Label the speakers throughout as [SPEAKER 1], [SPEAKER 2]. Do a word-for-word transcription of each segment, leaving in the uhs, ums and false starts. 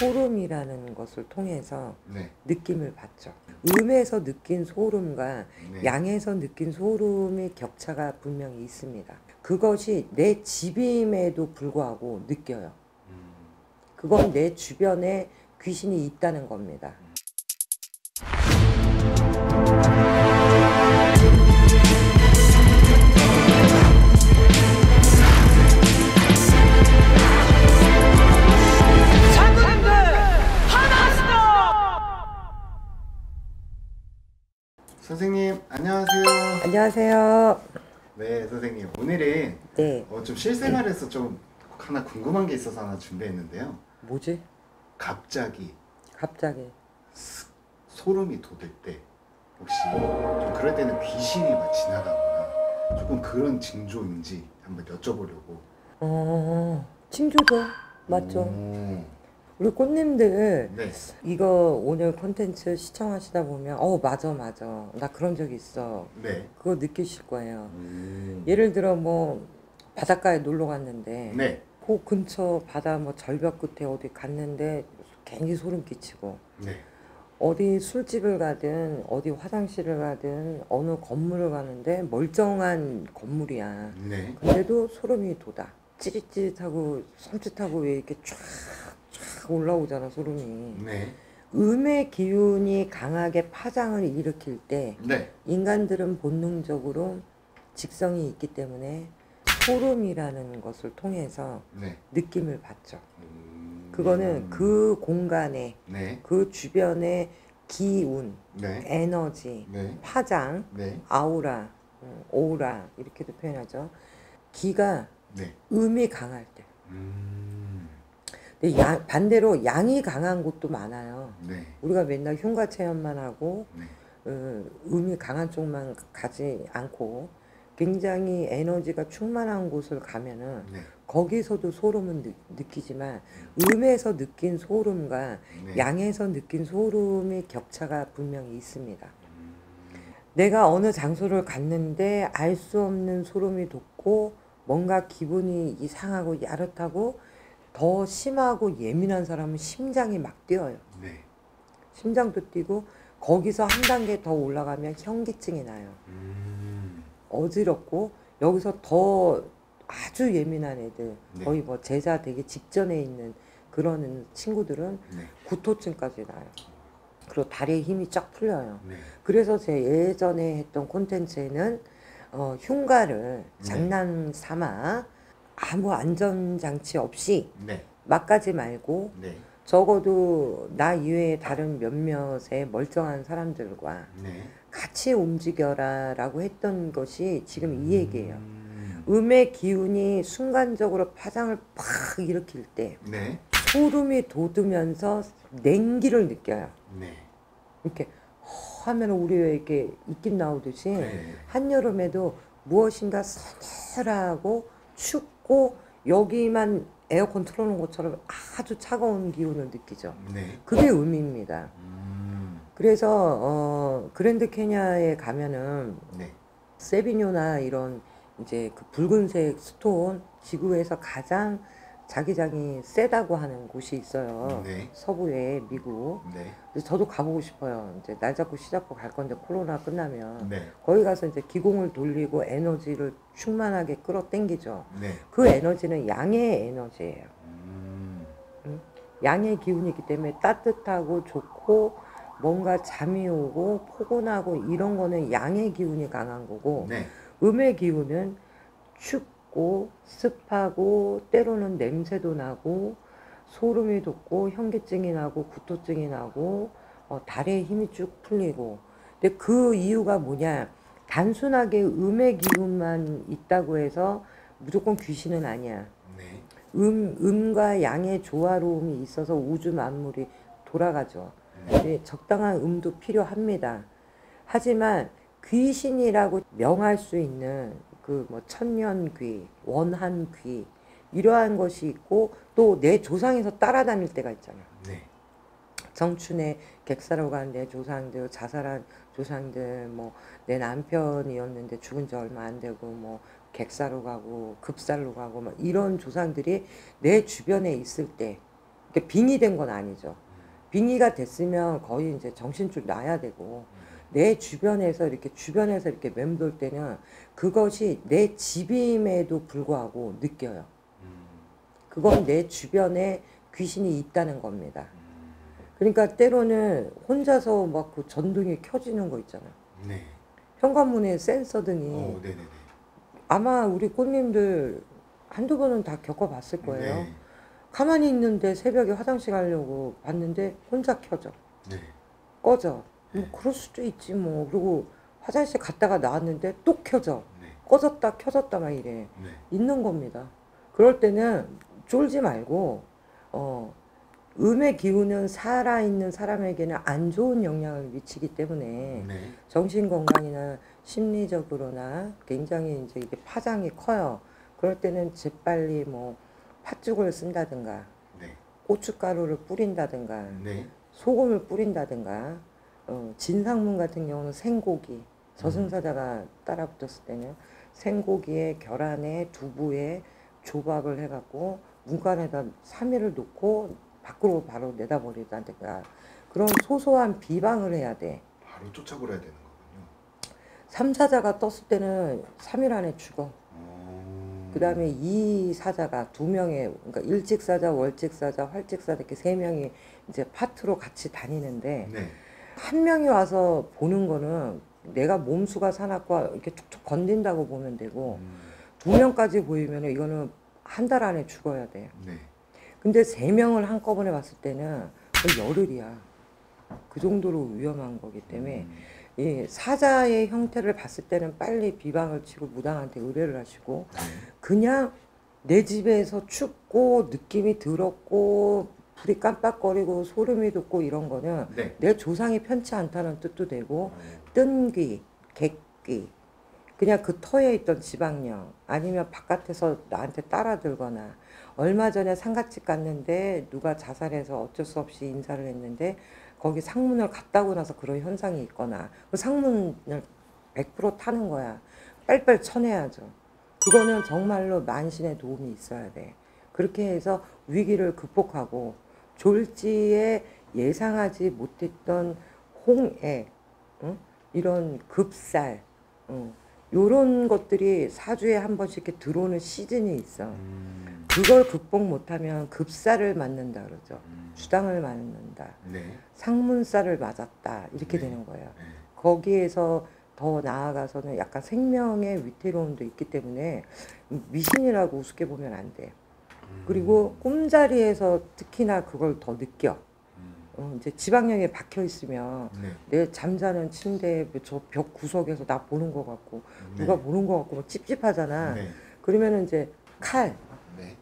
[SPEAKER 1] 소름이라는 것을 통해서
[SPEAKER 2] 네.
[SPEAKER 1] 느낌을 받죠. 음에서 느낀 소름과
[SPEAKER 2] 네.
[SPEAKER 1] 양에서 느낀 소름의 격차가 분명히 있습니다. 그것이 내 집임에도 불구하고 느껴요. 그건 내 주변에 귀신이 있다는 겁니다.
[SPEAKER 2] 선생님 안녕하세요.
[SPEAKER 1] 안녕하세요.
[SPEAKER 2] 네, 선생님 오늘은
[SPEAKER 1] 네.
[SPEAKER 2] 어, 좀 실생활에서 좀 하나 궁금한 게 있어서 하나 준비했는데요.
[SPEAKER 1] 뭐지?
[SPEAKER 2] 갑자기
[SPEAKER 1] 갑자기
[SPEAKER 2] 스, 소름이 돋을 때 혹시 좀 그럴 때는 귀신이 막 지나가거나 조금 그런 징조인지 한번 여쭤보려고.
[SPEAKER 1] 어 징조죠. 맞죠.
[SPEAKER 2] 오.
[SPEAKER 1] 우리 꽃님들
[SPEAKER 2] 네.
[SPEAKER 1] 이거 오늘 콘텐츠 시청하시다 보면 어 맞아 맞아 나 그런 적 있어
[SPEAKER 2] 네.
[SPEAKER 1] 그거 느끼실 거예요.
[SPEAKER 2] 음.
[SPEAKER 1] 예를 들어 뭐 바닷가에 놀러 갔는데
[SPEAKER 2] 네.
[SPEAKER 1] 그 근처 바다 뭐 절벽 끝에 어디 갔는데 괜히 소름 끼치고,
[SPEAKER 2] 네.
[SPEAKER 1] 어디 술집을 가든 어디 화장실을 가든 어느 건물을 가는데 멀쩡한 건물이야.
[SPEAKER 2] 네.
[SPEAKER 1] 근데도 소름이 돋아. 찌릿찌릿하고 섬찟하고 왜 이렇게 쫙 쫙 올라오잖아 소름이.
[SPEAKER 2] 네.
[SPEAKER 1] 음의 기운이 강하게 파장을 일으킬 때
[SPEAKER 2] 네.
[SPEAKER 1] 인간들은 본능적으로 직성이 있기 때문에 소름이라는 것을 통해서
[SPEAKER 2] 네.
[SPEAKER 1] 느낌을 받죠.
[SPEAKER 2] 음.
[SPEAKER 1] 그거는 그 공간에
[SPEAKER 2] 네.
[SPEAKER 1] 그 주변의 기운,
[SPEAKER 2] 네.
[SPEAKER 1] 에너지,
[SPEAKER 2] 네.
[SPEAKER 1] 파장,
[SPEAKER 2] 네.
[SPEAKER 1] 아우라, 음, 오라 이렇게도 표현하죠. 기가
[SPEAKER 2] 네.
[SPEAKER 1] 음이 강할 때.
[SPEAKER 2] 음.
[SPEAKER 1] 근데 양, 반대로 양이 강한 곳도 많아요.
[SPEAKER 2] 네.
[SPEAKER 1] 우리가 맨날 흉가 체험만 하고
[SPEAKER 2] 네.
[SPEAKER 1] 어, 음이 강한 쪽만 가지 않고 굉장히 에너지가 충만한 곳을 가면은
[SPEAKER 2] 네.
[SPEAKER 1] 거기서도 소름은 느, 느끼지만 음에서 느낀 소름과
[SPEAKER 2] 네.
[SPEAKER 1] 양에서 느낀 소름의 격차가 분명히 있습니다.
[SPEAKER 2] 음.
[SPEAKER 1] 내가 어느 장소를 갔는데 알 수 없는 소름이 돋고 뭔가 기분이 이상하고 야릇하고 더 심하고 예민한 사람은 심장이 막 뛰어요.
[SPEAKER 2] 네.
[SPEAKER 1] 심장도 뛰고 거기서 한 단계 더 올라가면 현기증이 나요.
[SPEAKER 2] 음.
[SPEAKER 1] 어지럽고 여기서 더 아주 예민한 애들,
[SPEAKER 2] 네.
[SPEAKER 1] 거의 뭐 제자 되기 직전에 있는 그런 친구들은
[SPEAKER 2] 네.
[SPEAKER 1] 구토증까지 나요. 그리고 다리에 힘이 쫙 풀려요.
[SPEAKER 2] 네.
[SPEAKER 1] 그래서 제 예전에 했던 콘텐츠에는 어, 흉가를
[SPEAKER 2] 네.
[SPEAKER 1] 장난 삼아 아무 안전장치 없이
[SPEAKER 2] 네.
[SPEAKER 1] 막 가지 말고
[SPEAKER 2] 네.
[SPEAKER 1] 적어도 나 이외에 다른 몇몇의 멀쩡한 사람들과
[SPEAKER 2] 네.
[SPEAKER 1] 같이 움직여라 라고 했던 것이 지금 이 얘기예요.
[SPEAKER 2] 음.
[SPEAKER 1] 음의 기운이 순간적으로 파장을 팍 일으킬 때
[SPEAKER 2] 네.
[SPEAKER 1] 소름이 돋으면서 냉기를 느껴요.
[SPEAKER 2] 네.
[SPEAKER 1] 이렇게 허 하면 우리 왜 이렇게 입김 나오듯이
[SPEAKER 2] 네.
[SPEAKER 1] 한여름에도 무엇인가 서늘하고 춥고 여기만 에어컨 틀어놓은 것처럼 아주 차가운 기운을 느끼죠.
[SPEAKER 2] 네.
[SPEAKER 1] 그게 음입니다.
[SPEAKER 2] 음.
[SPEAKER 1] 그래서 어, 그랜드 케냐에 가면은
[SPEAKER 2] 네.
[SPEAKER 1] 세비뇨나 이런 이제 그 붉은색 스톤, 지구에서 가장 자기장이 세다고 하는 곳이 있어요.
[SPEAKER 2] 네.
[SPEAKER 1] 서부에 미국.
[SPEAKER 2] 네.
[SPEAKER 1] 그래서 저도 가보고 싶어요. 이제 날 잡고 시 잡고 갈 건데 코로나 끝나면
[SPEAKER 2] 네.
[SPEAKER 1] 거기 가서 이제 기공을 돌리고 에너지를 충만하게 끌어당기죠.
[SPEAKER 2] 네.
[SPEAKER 1] 그 에너지는 양의 에너지예요.
[SPEAKER 2] 음.
[SPEAKER 1] 양의 기운이기 때문에 따뜻하고 좋고 뭔가 잠이 오고 포근하고 이런 거는 양의 기운이 강한 거고,
[SPEAKER 2] 네.
[SPEAKER 1] 음의 기운은 춥고 습하고 때로는 냄새도 나고 소름이 돋고 현기증이 나고 구토증이 나고 어, 다리에 힘이 쭉 풀리고. 근데 그 이유가 뭐냐, 단순하게 음의 기운만 있다고 해서 무조건 귀신은 아니야.
[SPEAKER 2] 네.
[SPEAKER 1] 음, 음과 양의 조화로움이 있어서 우주 만물이 돌아가죠. 네, 적당한 음도 필요합니다. 하지만 귀신이라고 명할 수 있는 그 뭐 천년귀, 원한귀 이러한 것이 있고 또 내 조상에서 따라다닐 때가 있잖아.
[SPEAKER 2] 네.
[SPEAKER 1] 정춘에 객사로 간 내 조상들, 자살한 조상들, 뭐 내 남편이었는데 죽은 지 얼마 안 되고 뭐 객사로 가고 급살로 가고 막 이런 조상들이 내 주변에 있을 때 이렇게 빙의 된 건 아니죠. 빙의가 됐으면 거의 이제 정신줄 놔야 되고 내 주변에서 이렇게 주변에서 이렇게 맴돌 때는 그것이 내 집임에도 불구하고 느껴요. 그건 내 주변에 귀신이 있다는 겁니다. 그러니까 때로는 혼자서 막 그 전등이 켜지는 거 있잖아요.
[SPEAKER 2] 네.
[SPEAKER 1] 현관문에 센서 등이
[SPEAKER 2] 어, 네네네.
[SPEAKER 1] 아마 우리 꽃님들 한두 번은 다 겪어봤을 거예요.
[SPEAKER 2] 네.
[SPEAKER 1] 가만히 있는데 새벽에 화장실 가려고 봤는데 혼자 켜져.
[SPEAKER 2] 네.
[SPEAKER 1] 꺼져. 뭐
[SPEAKER 2] 네.
[SPEAKER 1] 그럴 수도 있지 뭐. 그리고 화장실 갔다가 나왔는데 또 켜져.
[SPEAKER 2] 네.
[SPEAKER 1] 꺼졌다 켜졌다 막 이래.
[SPEAKER 2] 네.
[SPEAKER 1] 있는 겁니다. 그럴 때는 쫄지 말고 어 음의 기운은 살아있는 사람에게는 안 좋은 영향을 미치기 때문에
[SPEAKER 2] 네.
[SPEAKER 1] 정신 건강이나 심리적으로나 굉장히 이제 이게 파장이 커요. 그럴 때는 재빨리 뭐 팥죽을 쓴다든가
[SPEAKER 2] 네.
[SPEAKER 1] 고춧가루를 뿌린다든가
[SPEAKER 2] 네.
[SPEAKER 1] 소금을 뿌린다든가 어, 진상문 같은 경우는 생고기 저승사자가 따라붙었을 때는 생고기에 계란에 두부에 조밥을 해갖고 문간에다 삼 일을 놓고 밖으로 바로 내다버리다든가 그런 소소한 비방을 해야 돼.
[SPEAKER 2] 바로 쫓아버려야 되는 거군요.
[SPEAKER 1] 삼사자가 떴을 때는 삼 일 안에 죽어.
[SPEAKER 2] 어...
[SPEAKER 1] 그 다음에 이 사자가 두 명의, 그러니까 일직사자, 월직사자, 활직사자 이렇게 세 명이 이제 파트로 같이 다니는데
[SPEAKER 2] 네.
[SPEAKER 1] 한 명이 와서 보는 거는 내가 몸수가 사납고 이렇게 툭툭 건든다고 보면 되고
[SPEAKER 2] 음...
[SPEAKER 1] 두 명까지 보이면 이거는 한 달 안에 죽어야 돼.
[SPEAKER 2] 네.
[SPEAKER 1] 근데 세 명을 한꺼번에 봤을 때는 거의 열흘이야. 그 정도로 위험한 거기 때문에
[SPEAKER 2] 음...
[SPEAKER 1] 이 사자의 형태를 봤을 때는 빨리 비방을 치고 무당한테 의뢰를 하시고
[SPEAKER 2] 네.
[SPEAKER 1] 그냥 내 집에서 춥고 느낌이 더럽고 불이 깜빡거리고 소름이 돋고 이런 거는
[SPEAKER 2] 네.
[SPEAKER 1] 내 조상이 편치 않다는 뜻도 되고
[SPEAKER 2] 어...
[SPEAKER 1] 뜬귀, 객귀 그냥 그 터에 있던 지방령 아니면 바깥에서 나한테 따라들거나 얼마 전에 상갓집 갔는데 누가 자살해서 어쩔 수 없이 인사를 했는데 거기 상문을 갔다고 나서 그런 현상이 있거나 그 상문을 백 퍼센트 타는 거야. 빨빨 쳐내야죠. 그거는 정말로 만신의 도움이 있어야 돼. 그렇게 해서 위기를 극복하고 졸지에 예상하지 못했던 홍해, 응? 이런 급살, 응? 요런 것들이 사주에 한 번씩 이렇게 들어오는 시즌이 있어.
[SPEAKER 2] 음...
[SPEAKER 1] 그걸 극복 못하면 급살을 맞는다 그러죠.
[SPEAKER 2] 음...
[SPEAKER 1] 주당을 맞는다.
[SPEAKER 2] 네.
[SPEAKER 1] 상문살을 맞았다. 이렇게
[SPEAKER 2] 네.
[SPEAKER 1] 되는 거예요.
[SPEAKER 2] 네.
[SPEAKER 1] 거기에서 더 나아가서는 약간 생명의 위태로움도 있기 때문에 미신이라고 우습게 보면 안 돼.
[SPEAKER 2] 음...
[SPEAKER 1] 그리고 꿈자리에서 특히나 그걸 더 느껴.
[SPEAKER 2] 음...
[SPEAKER 1] 어, 이제 지방령에 박혀 있으면
[SPEAKER 2] 네.
[SPEAKER 1] 내 잠자는 침대에 저 벽 구석에서 나 보는 것 같고
[SPEAKER 2] 네.
[SPEAKER 1] 누가 보는 것 같고 막 찝찝하잖아.
[SPEAKER 2] 네.
[SPEAKER 1] 그러면 이제 칼,
[SPEAKER 2] 네.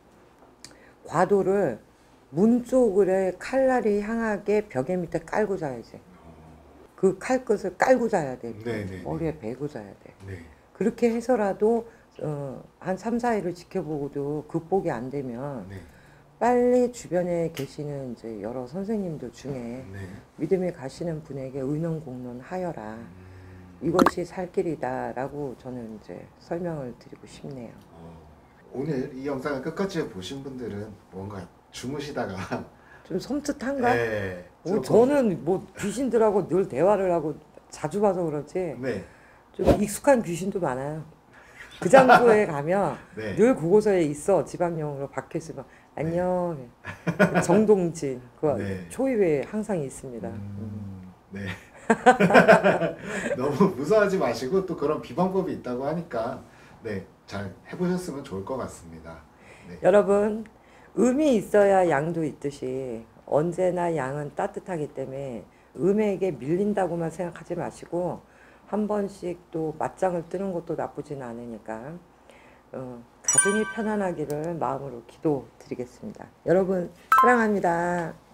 [SPEAKER 1] 과도를 문 쪽으로 칼날이 향하게 벽에 밑에 깔고 자야지.
[SPEAKER 2] 어...
[SPEAKER 1] 그 칼끝을 깔고 자야 돼.
[SPEAKER 2] 네, 네,
[SPEAKER 1] 머리에 베고 자야 돼.
[SPEAKER 2] 네.
[SPEAKER 1] 그렇게 해서라도 어, 한 삼, 사 일을 지켜보고도 극복이 안 되면
[SPEAKER 2] 네.
[SPEAKER 1] 빨리 주변에 계시는 이제 여러 선생님들 중에
[SPEAKER 2] 네.
[SPEAKER 1] 믿음에 가시는 분에게 의논 공론 하여라.
[SPEAKER 2] 음...
[SPEAKER 1] 이것이 살 길이다라고 저는 이제 설명을 드리고 싶네요.
[SPEAKER 2] 어... 오늘 이 영상을 끝까지 보신 분들은 뭔가 주무시다가
[SPEAKER 1] 좀 섬찟한가?
[SPEAKER 2] 네.
[SPEAKER 1] 뭐
[SPEAKER 2] 조금...
[SPEAKER 1] 저는 뭐 귀신들하고 늘 대화를 하고 자주 봐서 그렇지
[SPEAKER 2] 네.
[SPEAKER 1] 좀 익숙한 귀신도 많아요. 그 장소에 가면
[SPEAKER 2] 네.
[SPEAKER 1] 늘 그곳에 있어. 지방령으로 박혀 있으면 안녕. 네. 정동진 그
[SPEAKER 2] 네.
[SPEAKER 1] 초입에 항상 있습니다.
[SPEAKER 2] 음... 네. 너무 무서워하지 마시고 또 그런 비방법이 있다고 하니까 네, 잘 해보셨으면 좋을 것 같습니다. 네.
[SPEAKER 1] 여러분 음이 있어야 양도 있듯이 언제나 양은 따뜻하기 때문에 음에게 밀린다고만 생각하지 마시고 한 번씩 또 맞짱을 뜨는 것도 나쁘진 않으니까 어, 가정이 편안하기를 마음으로 기도드리겠습니다. 여러분 사랑합니다.